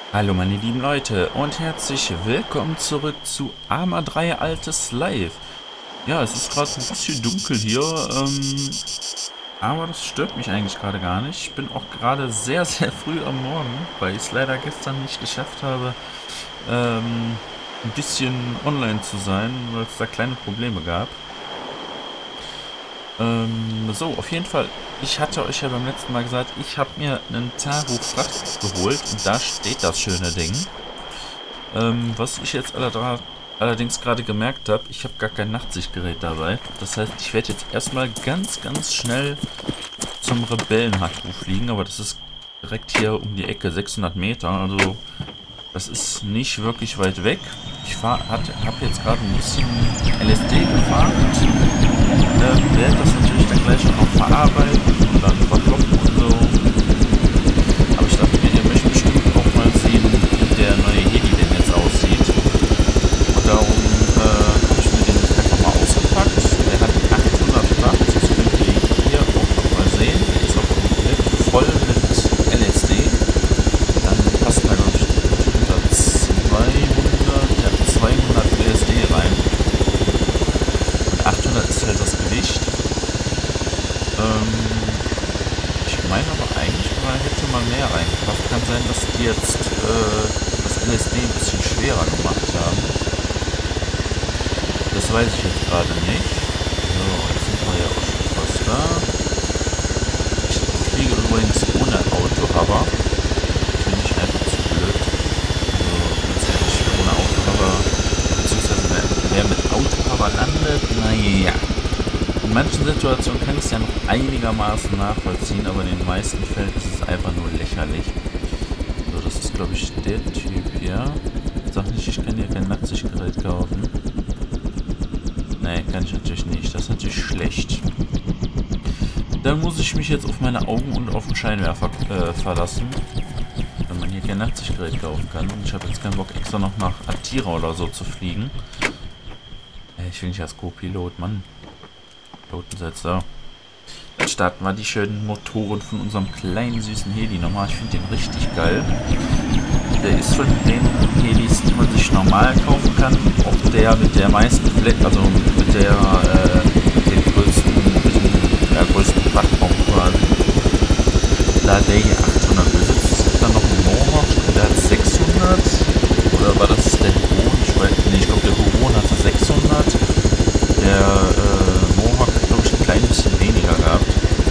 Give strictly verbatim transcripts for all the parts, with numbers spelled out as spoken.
Hallo meine lieben Leute und herzlich willkommen zurück zu Arma drei Altes Live. Ja, es ist gerade ein bisschen dunkel hier, ähm, aber das stört mich eigentlich gerade gar nicht. Ich bin auch gerade sehr, sehr früh am Morgen, weil ich es leider gestern nicht geschafft habe, ähm, ein bisschen online zu sein, weil es da kleine Probleme gab. Ähm, so, auf jeden Fall, ich hatte euch ja beim letzten Mal gesagt, ich habe mir einen Taru Fracht geholt und da steht das schöne Ding. Ähm, was ich jetzt allerdra- allerdings gerade gemerkt habe, ich habe gar kein Nachtsichtgerät dabei. Das heißt, ich werde jetzt erstmal ganz, ganz schnell zum Rebellen-H Q fliegen, aber das ist direkt hier um die Ecke, sechshundert Meter, also das ist nicht wirklich weit weg. Ich habe jetzt gerade ein bisschen L S D gefahren und ähm, werde das natürlich dann gleich noch verarbeiten und dann verkloppen und so. Aber ich dachte mir, ihr möchtet bestimmt auch mal sehen, wie der neue Heli denn jetzt aussieht. Und darum äh, habe ich mir den jetzt einfach mal ausgepackt. Der hat achthundert Watt, das könnt ihr hier auch nochmal sehen. Der ist auch komplett voll mit L S D. Dann passt da, glaube ich, unter zweihundert, ja, zweihundert L S D rein. Und achthundert ist halt das Gewicht. Ähm, ich meine aber eigentlich mal hätte mal mehr reingepasst. Kann sein, dass die jetzt äh, das L S D ein bisschen schwerer gemacht haben. Das weiß ich jetzt gerade nicht. So, jetzt sind wir ja auch schon fast da. Ich fliege übrigens ohne Autohover. Finde ich einfach zu blöd. Also, ganz ehrlich, ohne Autohover, beziehungsweise wer, wer mit Autohover landet, naja. In manchen Situationen kann ich es ja noch einigermaßen nachvollziehen, aber in den meisten Fällen ist es einfach nur lächerlich. So, das ist, glaube ich, der Typ hier. Sag nicht, ich kann hier kein Nachtsichtgerät kaufen. Nee, kann ich natürlich nicht. Das ist natürlich schlecht. Dann muss ich mich jetzt auf meine Augen und auf den Scheinwerfer äh, verlassen. Wenn man hier kein Nachtsichtgerät kaufen kann. Und ich habe jetzt keinen Bock, extra noch nach Atira oder so zu fliegen. Äh, ich will nicht als Co-Pilot, Mann. Pilotensetzer. Dann starten wir die schönen Motoren von unserem kleinen süßen Heli nochmal. Ich finde den richtig geil. Der ist von den Helis, die man sich normal kaufen kann, auch der mit der meisten Flat, also mit der äh, mit den größten, mit dem ja, größten Plattform quasi. Da der hier achthundert besitzt, es gibt dann noch einen Mohawk, der hat sechshundert. Oder war das der Huron? Ich weiß nicht, ich glaube der Huron hatte sechshundert. Der äh, Mohawk hat, glaube ich, ein klein bisschen weniger gehabt.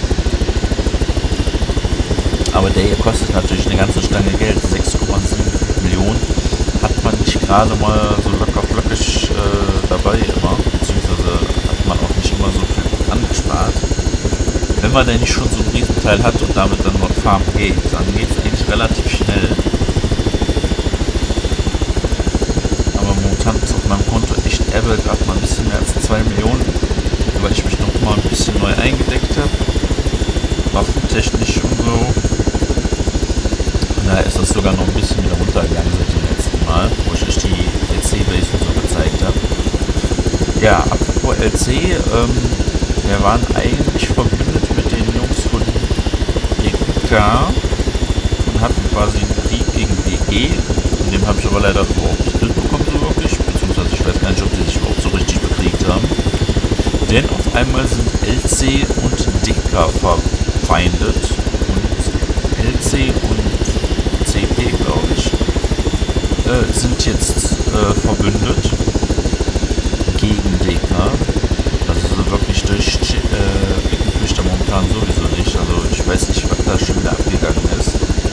Aber der hier kostet natürlich eine ganze Stange Geld. sechs Komma sieben Millionen hat man nicht gerade mal so locker flockig äh, dabei immer. Beziehungsweise hat man auch nicht immer so viel angespart. Wenn man denn nicht schon so ein Riesenteil hat und damit dann noch farmen geht, dann geht es eigentlich relativ schnell. Aber momentan ist auf meinem Konto echt Apple gerade mal ein bisschen mehr als zwei Millionen. Weil ich mich noch mal ein bisschen neu eingedeckt habe. Waffentechnisch und so. Da ist das sogar noch ein bisschen wieder runtergegangen seit dem letzten Mal, wo ich euch die L C-Base und so gezeigt habe. Ja, apropos L C, ähm, wir waren eigentlich verbündet mit den Jungs von D K und hatten quasi einen Krieg gegen D G. Von dem habe ich aber leider überhaupt nicht mitbekommen so wirklich, beziehungsweise ich weiß gar nicht, ob die sich überhaupt so richtig bekriegt haben. Denn auf einmal sind L C und D K verfeindet und L C und C P, glaube ich, äh, sind jetzt äh, verbündet gegen D K. Also so wirklich durch äh, blicken tue ich da momentan sowieso nicht. Also ich weiß nicht, was da schon wieder abgegangen ist.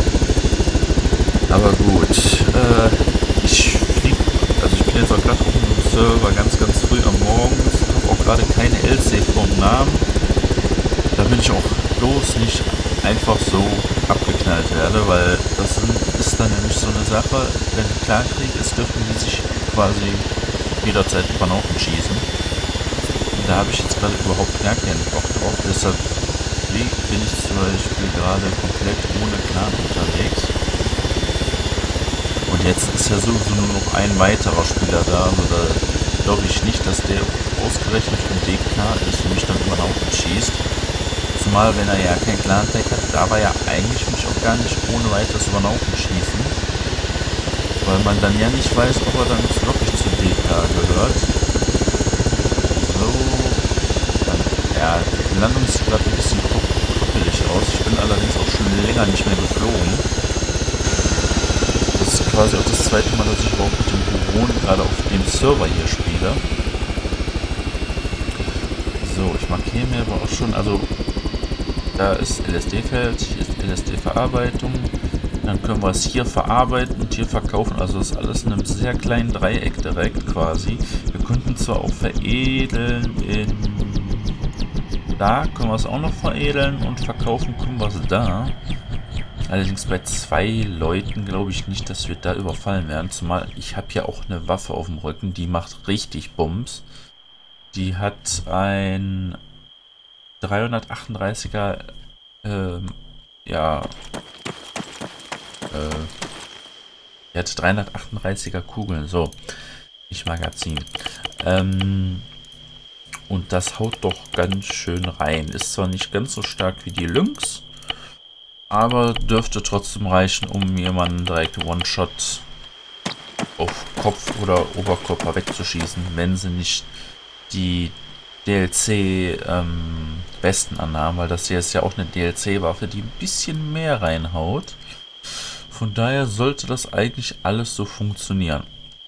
Aber gut, äh, ich fliege, also ich bin jetzt auch gerade auf dem Server ganz, ganz früh am Morgen. Ich habe auch gerade keine L C vom Namen. Da bin ich auch bloß nicht einfach so abgeknallt werde, weil das ist dann nämlich so eine Sache, wenn Clankrieg ist, dürfen die sich quasi jederzeit über den Haufen schießen. Und da habe ich jetzt gerade überhaupt gar keinen Bock drauf, deshalb bin ich zum Beispiel gerade komplett ohne Clan unterwegs. Und jetzt ist ja sowieso nur noch ein weiterer Spieler da, also da glaube ich nicht, dass der ausgerechnet von D K ist und mich dann über den Haufen schießt. Zumal, wenn er ja kein Clan-Tag hat, darf er ja eigentlich mich auch gar nicht ohne weiteres über den Haufen schießen. Weil man dann ja nicht weiß, ob er dann wirklich zu D K gehört. So. Dann, ja, die Landung sieht gerade ein bisschen kruppelig aus. Ich bin allerdings auch schon länger nicht mehr geflogen. Das ist quasi auch das zweite Mal, dass ich überhaupt mit dem Buron gerade auf dem Server hier spiele. So, ich markiere mir aber auch schon, also da ist L S D-Feld, hier ist L S D-Verarbeitung. Dann können wir es hier verarbeiten und hier verkaufen. Also ist alles in einem sehr kleinen Dreieck direkt quasi. Wir könnten zwar auch veredeln in... Da können wir es auch noch veredeln und verkaufen können wir es da. Allerdings bei zwei Leuten glaube ich nicht, dass wir da überfallen werden. Zumal ich habe ja auch eine Waffe auf dem Rücken, die macht richtig Bums. Die hat ein dreihundertachtunddreißiger, ähm, ja, äh, die hat dreihundertachtunddreißiger Kugeln, so, nicht Magazin. Ähm, und das haut doch ganz schön rein. Ist zwar nicht ganz so stark wie die Lynx, aber dürfte trotzdem reichen, um jemanden direkt One-Shot auf Kopf oder Oberkörper wegzuschießen, wenn sie nicht die D L C ähm, besten annahmen, weil das hier ist ja auch eine D L C-Waffe, die ein bisschen mehr reinhaut. Von daher sollte das eigentlich alles so funktionieren.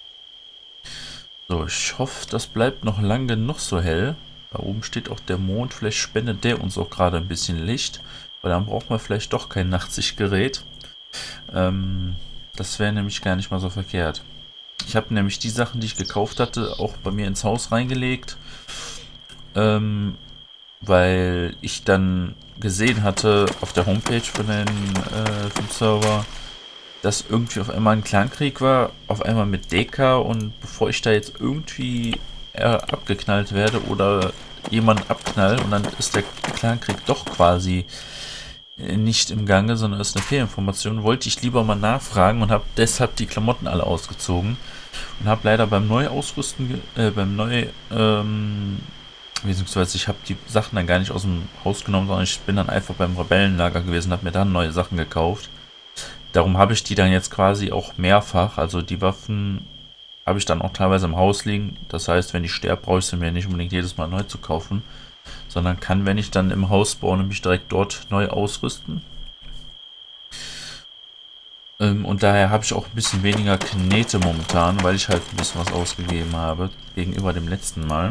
So, ich hoffe, das bleibt noch lang genug so hell. Da oben steht auch der Mond, vielleicht spendet der uns auch gerade ein bisschen Licht, weil dann braucht man vielleicht doch kein Nachtsichtgerät. Ähm, das wäre nämlich gar nicht mal so verkehrt. Ich habe nämlich die Sachen, die ich gekauft hatte, auch bei mir ins Haus reingelegt, ähm, weil ich dann gesehen hatte auf der Homepage von den, äh, vom Server, dass irgendwie auf einmal ein Clankrieg war, auf einmal mit D K, und bevor ich da jetzt irgendwie äh, abgeknallt werde oder jemanden abknall und dann ist der Clankrieg doch quasi nicht im Gange, sondern ist eine Fehlinformation, wollte ich lieber mal nachfragen und habe deshalb die Klamotten alle ausgezogen und habe leider beim Neuausrüsten, äh, beim Neu, ähm, beziehungsweise ich habe die Sachen dann gar nicht aus dem Haus genommen, sondern ich bin dann einfach beim Rebellenlager gewesen, habe mir dann neue Sachen gekauft. Darum habe ich die dann jetzt quasi auch mehrfach, also die Waffen habe ich dann auch teilweise im Haus liegen. Das heißt, wenn ich sterbe, brauche ich sie mir nicht unbedingt jedes Mal neu zu kaufen, sondern kann, wenn ich dann im Haus spawne, mich direkt dort neu ausrüsten. Ähm, und daher habe ich auch ein bisschen weniger Knete momentan, weil ich halt ein bisschen was ausgegeben habe gegenüber dem letzten Mal.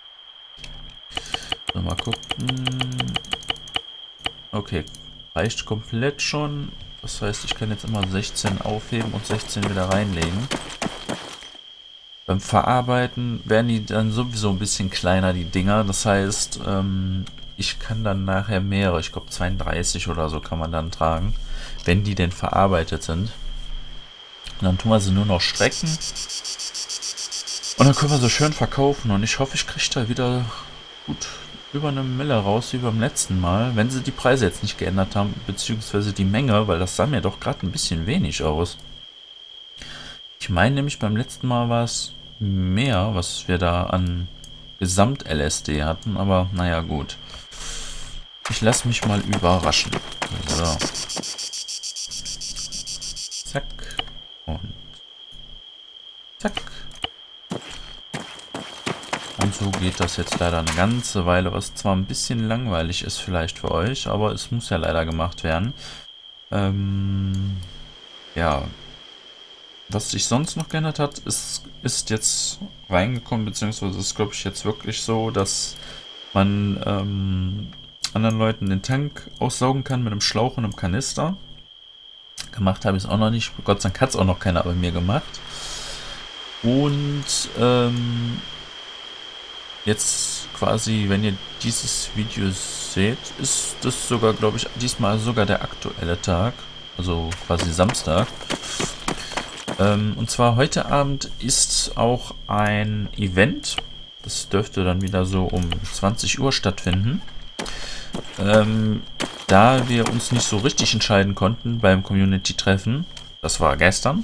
So, mal gucken. Okay, reicht komplett schon. Das heißt, ich kann jetzt immer sechzehn aufheben und sechzehn wieder reinlegen. Beim Verarbeiten werden die dann sowieso ein bisschen kleiner, die Dinger. Das heißt, ähm, ich kann dann nachher mehrere, ich glaube zweiunddreißig oder so kann man dann tragen, wenn die denn verarbeitet sind. Und dann tun wir sie nur noch strecken. Und dann können wir sie schön verkaufen. Und ich hoffe, ich kriege da wieder gut über eine Mille raus wie beim letzten Mal, wenn sie die Preise jetzt nicht geändert haben, beziehungsweise die Menge, weil das sah mir doch gerade ein bisschen wenig aus. Ich meine nämlich, beim letzten Mal war es mehr, was wir da an Gesamt-L S D hatten, aber naja, gut. Ich lasse mich mal überraschen. So. Zack. Und zack. Und so geht das jetzt leider eine ganze Weile, was zwar ein bisschen langweilig ist vielleicht für euch, aber es muss ja leider gemacht werden. Ähm, ja. Was sich sonst noch geändert hat, ist, ist jetzt reingekommen, beziehungsweise ist, glaube ich, jetzt wirklich so, dass man ähm, anderen Leuten den Tank aussaugen kann mit einem Schlauch und einem Kanister. Gemacht habe ich es auch noch nicht. Gott sei Dank hat es auch noch keiner bei mir gemacht. Und ähm, jetzt quasi, wenn ihr dieses Video seht, ist das sogar, glaube ich, diesmal sogar der aktuelle Tag. Also quasi Samstag. Ähm, und zwar heute Abend ist auch ein Event. Das dürfte dann wieder so um zwanzig Uhr stattfinden. Ähm, da wir uns nicht so richtig entscheiden konnten beim Community-Treffen, das war gestern,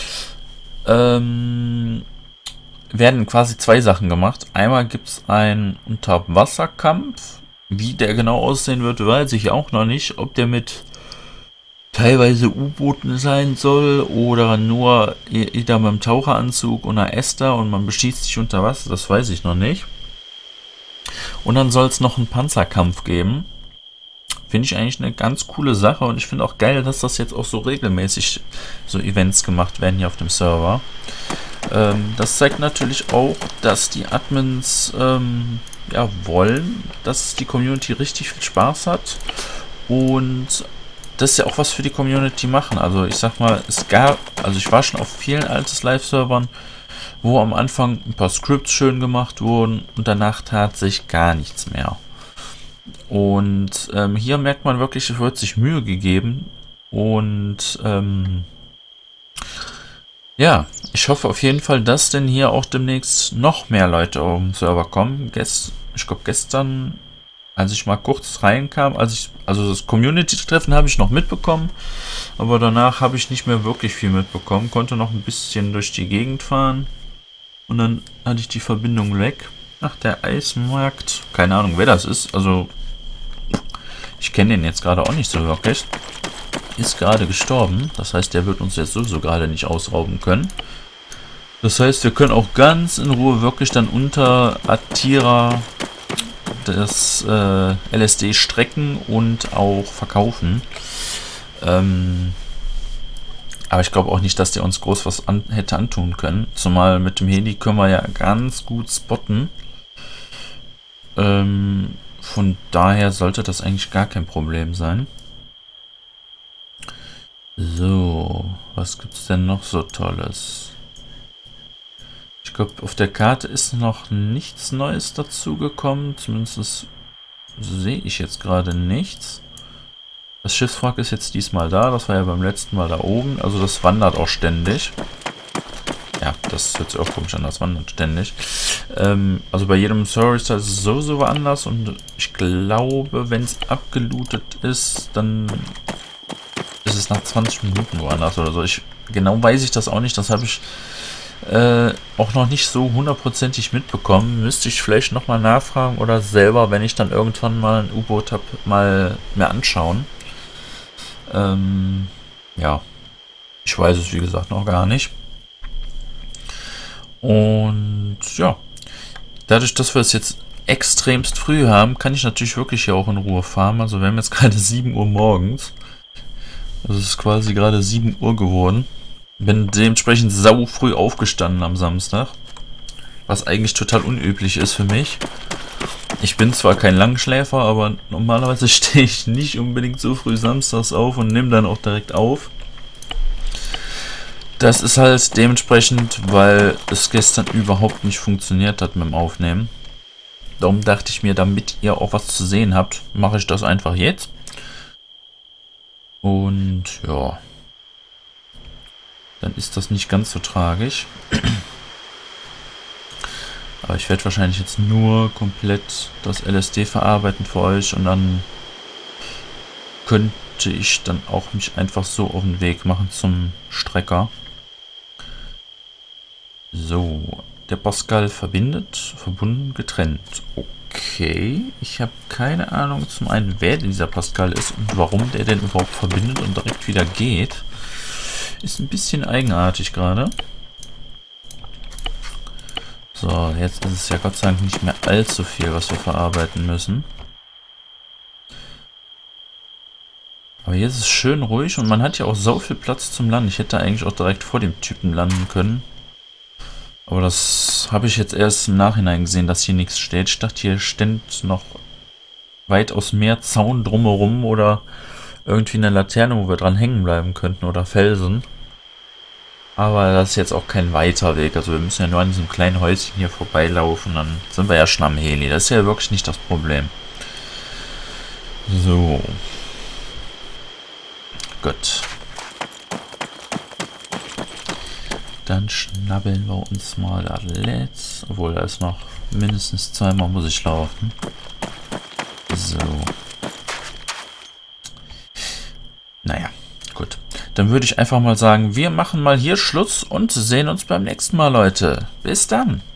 ähm, werden quasi zwei Sachen gemacht. Einmal gibt es einen Unterwasserkampf. Wie der genau aussehen wird, weiß ich auch noch nicht. Ob der mit teilweise U-Booten sein soll oder nur jeder mit dem Taucheranzug und einer Esther und man beschießt sich unter Wasser, das weiß ich noch nicht. Und dann soll es noch einen Panzerkampf geben. Finde ich eigentlich eine ganz coole Sache und ich finde auch geil, dass das jetzt auch so regelmäßig so Events gemacht werden hier auf dem Server. Ähm, das zeigt natürlich auch, dass die Admins ähm, ja, wollen, dass die Community richtig viel Spaß hat und das ist ja auch was für die Community machen. Also ich sag mal, es gab, also ich war schon auf vielen altes Live-Servern, wo am Anfang ein paar Scripts schön gemacht wurden und danach tat sich gar nichts mehr. Und ähm, hier merkt man wirklich, es wird sich Mühe gegeben und ähm, ja, ich hoffe auf jeden Fall, dass denn hier auch demnächst noch mehr Leute auf den Server kommen. Gest, ich glaube gestern, als ich mal kurz reinkam, als ich, also das Community-Treffen habe ich noch mitbekommen, aber danach habe ich nicht mehr wirklich viel mitbekommen, konnte noch ein bisschen durch die Gegend fahren und dann hatte ich die Verbindung weg. Ach, der Eismarkt, keine Ahnung wer das ist, also ich kenne den jetzt gerade auch nicht so wirklich. Ist gerade gestorben. Das heißt, der wird uns jetzt sowieso gerade nicht ausrauben können. Das heißt, wir können auch ganz in Ruhe wirklich dann unter Attira das äh, L S D strecken und auch verkaufen. Ähm, aber ich glaube auch nicht, dass der uns groß was an, hätte antun können. Zumal mit dem Heli können wir ja ganz gut spotten. Ähm, von daher sollte das eigentlich gar kein Problem sein. So, was gibt es denn noch so Tolles? Ich glaube, auf der Karte ist noch nichts Neues dazugekommen. Zumindest sehe ich jetzt gerade nichts. Das Schiffswrack ist jetzt diesmal da. Das war ja beim letzten Mal da oben. Also das wandert auch ständig. Ja, das hört sich auch komisch an, das wandert ständig. Ähm, also bei jedem Server ist das sowieso anders. Und ich glaube, wenn es abgelootet ist, dann ist es nach zwanzig Minuten woanders oder so. Ich, genau weiß ich das auch nicht. Das habe ich äh, auch noch nicht so hundertprozentig mitbekommen. Müsste ich vielleicht nochmal nachfragen oder selber, wenn ich dann irgendwann mal ein U-Boot habe, mal mir anschauen. Ähm, ja, ich weiß es wie gesagt noch gar nicht. Und ja, dadurch, dass wir es jetzt extremst früh haben, kann ich natürlich wirklich hier auch in Ruhe farmen. Also wir haben jetzt gerade sieben Uhr morgens. Also es ist quasi gerade sieben Uhr geworden. Bin dementsprechend sau früh aufgestanden am Samstag. Was eigentlich total unüblich ist für mich. Ich bin zwar kein Langschläfer, aber normalerweise stehe ich nicht unbedingt so früh samstags auf und nehme dann auch direkt auf. Das ist halt dementsprechend, weil es gestern überhaupt nicht funktioniert hat mit dem Aufnehmen. Darum dachte ich mir, damit ihr auch was zu sehen habt, mache ich das einfach jetzt. Und ja, dann ist das nicht ganz so tragisch. Aber ich werde wahrscheinlich jetzt nur komplett das L S D verarbeiten für euch und dann könnte ich dann auch mich einfach so auf den Weg machen zum Strecker. So, der Pascal verbindet, verbunden, getrennt. Okay, ich habe keine Ahnung zum einen, wer dieser Pascal ist und warum der denn überhaupt verbindet und direkt wieder geht. Ist ein bisschen eigenartig gerade. So, jetzt ist es ja Gott sei Dank nicht mehr allzu viel, was wir verarbeiten müssen. Aber hier ist es schön ruhig und man hat ja auch so viel Platz zum Landen. Ich hätte eigentlich auch direkt vor dem Typen landen können. Aber das habe ich jetzt erst im Nachhinein gesehen, dass hier nichts steht. Ich dachte, hier stände noch weitaus mehr Zaun drumherum oder irgendwie eine Laterne, wo wir dran hängen bleiben könnten oder Felsen. Aber das ist jetzt auch kein weiter Weg. Also wir müssen ja nur an diesem kleinen Häuschen hier vorbeilaufen. Dann sind wir ja schon am Heli. Das ist ja wirklich nicht das Problem. So. Gut. Dann schnabbeln wir uns mal das Let's. Obwohl, da ist noch mindestens zweimal muss ich laufen. So. Naja, gut. Dann würde ich einfach mal sagen, wir machen mal hier Schluss und sehen uns beim nächsten Mal, Leute. Bis dann.